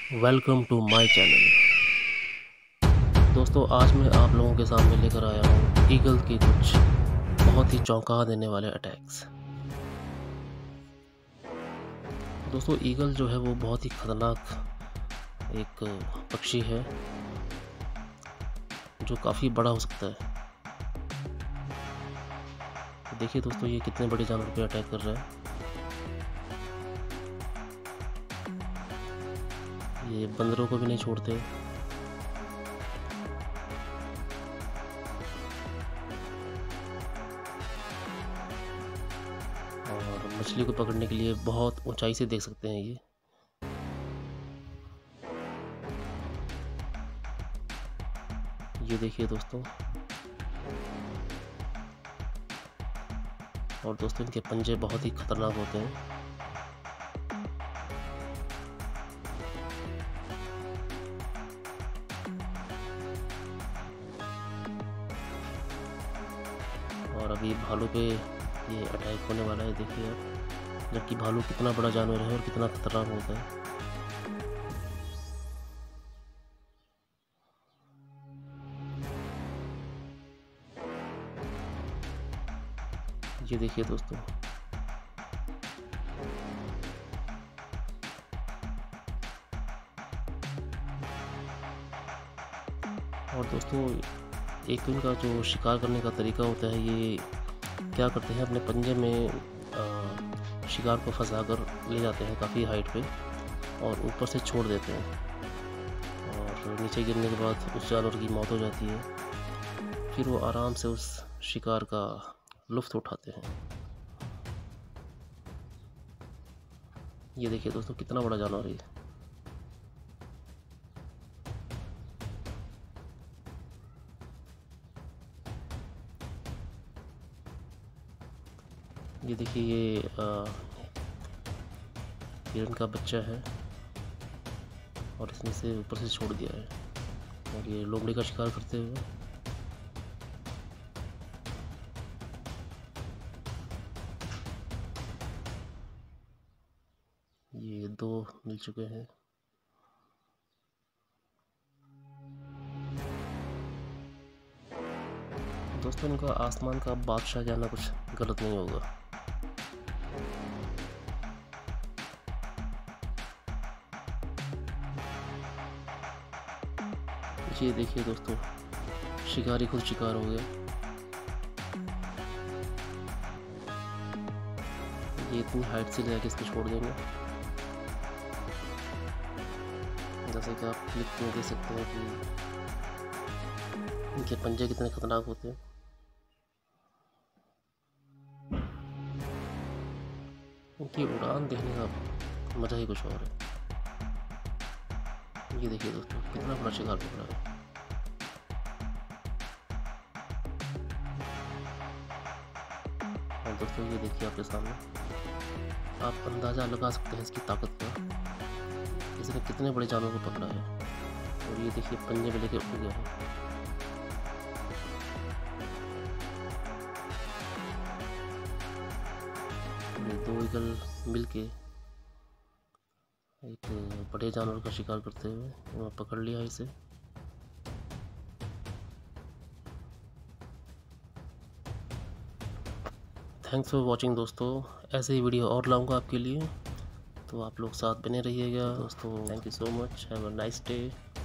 Welcome to my channel. दोस्तों, आज मैं आप लोगों के सामने लेकर आया हूँ ईगल के कुछ बहुत ही चौंका देने वाले अटैक्स। दोस्तों, ईगल जो है वो बहुत ही खतरनाक एक पक्षी है जो काफ़ी बड़ा हो सकता है। देखिए दोस्तों, ये कितने बड़े जानवर पे अटैक कर रहा है। ये बंदरों को भी नहीं छोड़ते। और मछली को पकड़ने के लिए बहुत ऊंचाई से देख सकते हैं ये देखिए दोस्तों। और दोस्तों, इनके पंजे बहुत ही खतरनाक होते हैं। और अभी भालू पे ये अटैक होने वाला है। देखिए आप, जबकि भालू कितना बड़ा जानवर है और कितना खतरनाक होता है। ये देखिए दोस्तों। और दोस्तों, एक तो इनका जो शिकार करने का तरीका होता है, ये क्या करते हैं, अपने पंजे में शिकार को फंसा कर ले जाते हैं काफ़ी हाइट पे और ऊपर से छोड़ देते हैं। और नीचे गिरने के बाद उस जानवर की मौत हो जाती है। फिर वो आराम से उस शिकार का लुत्फ़ उठाते हैं। ये देखिए दोस्तों, कितना बड़ा जानवर है ये। ये देखिए, ये हिरन का बच्चा है और इसने से ऊपर से छोड़ दिया है और ये लोमड़ी का शिकार करते हुए। ये दो मिल चुके हैं। दोस्तों, इनका आसमान का बादशाह जाना कुछ गलत नहीं होगा। ये देखिए दोस्तों, शिकारी खुद शिकार हो गया। ये इतनी हाइट से जाके इसको छोड़ देंगे। जैसे कि आप क्लिप में देख सकते हैं कि इनके पंजे कितने खतरनाक होते हैं। इनकी उड़ान देखने का मज़ा ही कुछ और है। ये देखिए दोस्तों, कितना बड़ा शिकार पकड़ा है। और दोस्तों, ये देखिए आपके सामने, आप अंदाज़ा लगा सकते हैं इसकी ताकत का। इसने कितने बड़े जानवर को पकड़ा है। और ये देखिए, पंजे में लेके उड़ गया है। ये दो ईगल मिलके एक बड़े जानवर का शिकार करते हुए पकड़ लिया इसे। थैंक्स फॉर वॉचिंग दोस्तों। ऐसे ही वीडियो और लाऊंगा आपके लिए, तो आप लोग साथ बने रहिएगा दोस्तों। Thank you so much. Have a nice day.